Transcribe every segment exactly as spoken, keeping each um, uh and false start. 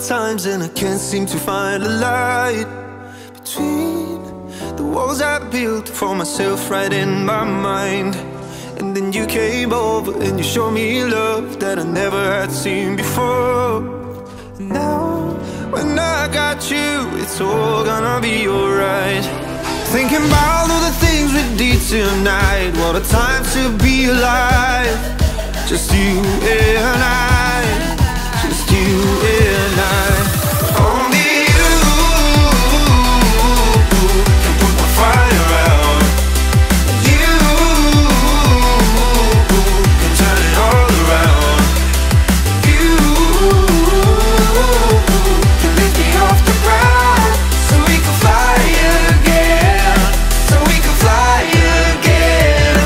sometimes and I can't seem to find a light between the walls I built for myself right in my mind. And then you came over and you showed me love that I never had seen before. And now when I got you, it's all gonna be alright. Thinking about all the things we did tonight. What a time to be alive. Just you and I, just you and I. Only you can put my fire out. You can turn it all around. You can lift me off the ground so we can fly again, so we can fly again.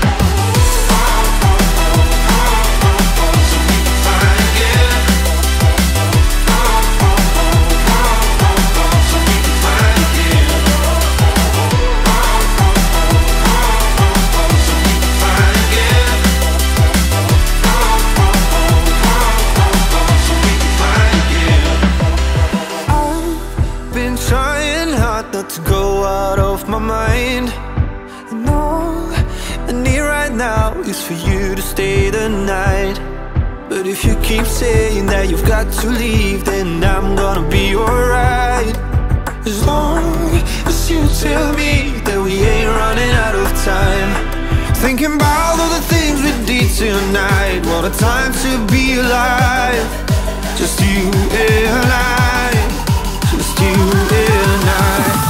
Not to go out of my mind. And all I need right now is for you to stay the night. But if you keep saying that you've got to leave, then I'm gonna be alright. As long as you tell me that we ain't running out of time. Thinking about all the things we did tonight. What a time to be alive. Just you and I, just you and I.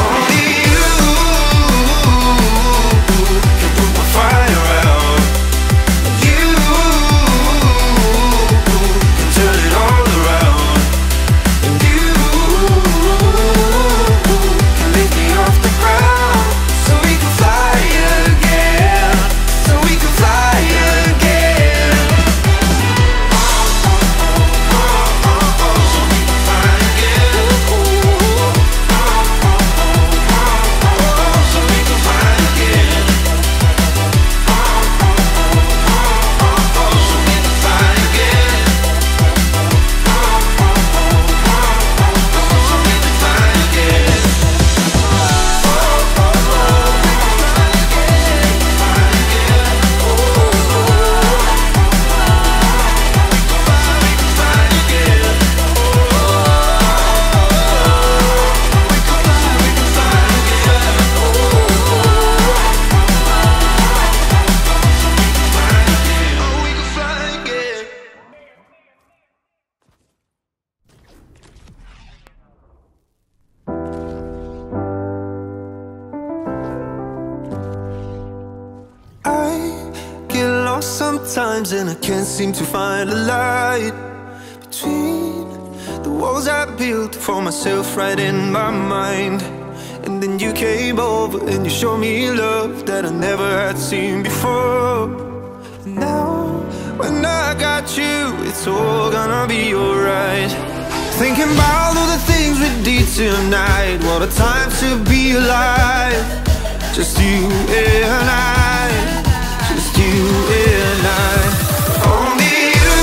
Sometimes and I can't seem to find a light between the walls I built for myself right in my mind. And then you came over and you showed me love that I never had seen before. And now when I got you, it's all gonna be alright. Thinking about all the things we did tonight. What a time to be alive. Just you and I, just you and I. Only you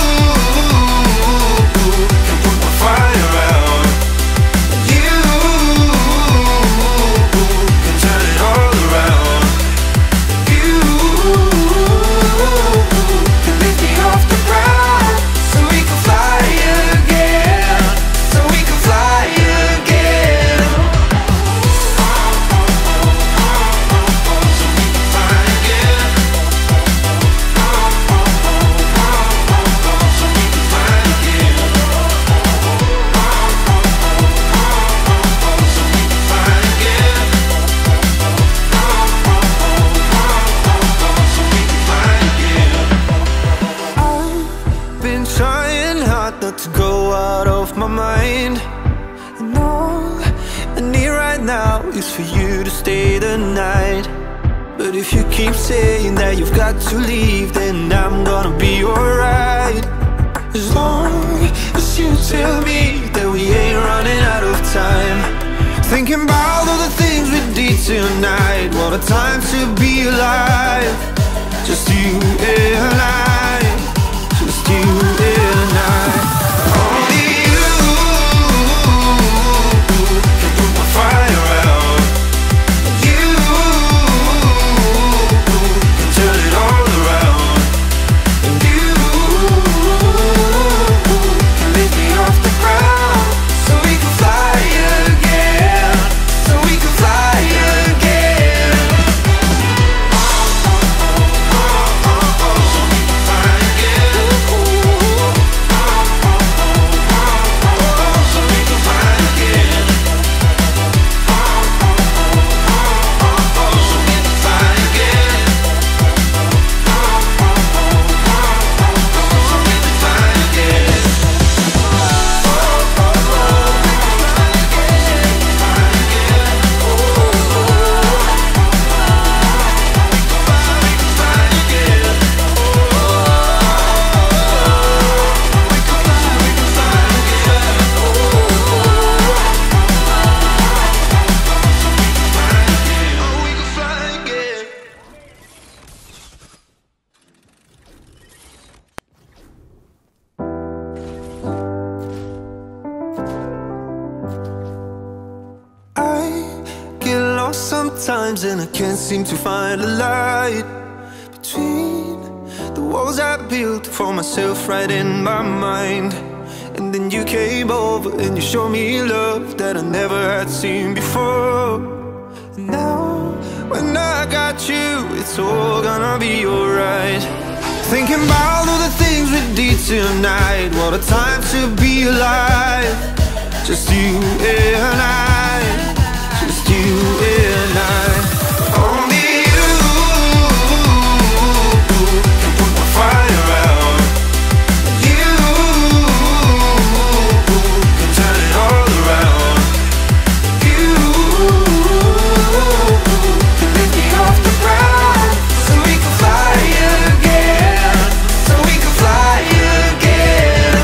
can put my fire out. You can turn it all around. You can lift me off the ground so we can fly again, so we can fly again. Not to go out of my mind. And all I need right now is for you to stay the night. But if you keep saying that you've got to leave, then I'm gonna be alright. As long as you tell me that we ain't running out of time. Thinking about all the things we did tonight. What a time to be alive. Just you and I, just you and I. Only you times and I can't seem to find a light between the walls I built for myself right in my mind. And then you came over and you showed me love that I never had seen before. And now, when I got you, it's all gonna be alright. Thinking about all the things we did tonight. What a time to be alive. Just you and I, just you and I. Only you can put my fire out. You can turn it all around. You can lift me off the ground, so we can fly again, so we can fly again.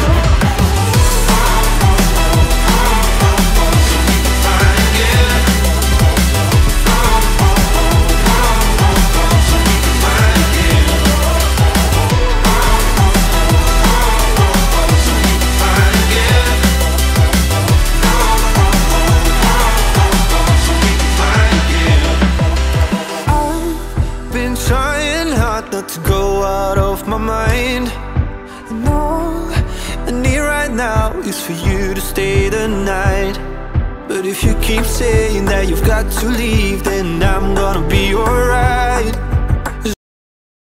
Trying hard not to go out of my mind. And all I need right now is for you to stay the night. But if you keep saying that you've got to leave, then I'm gonna be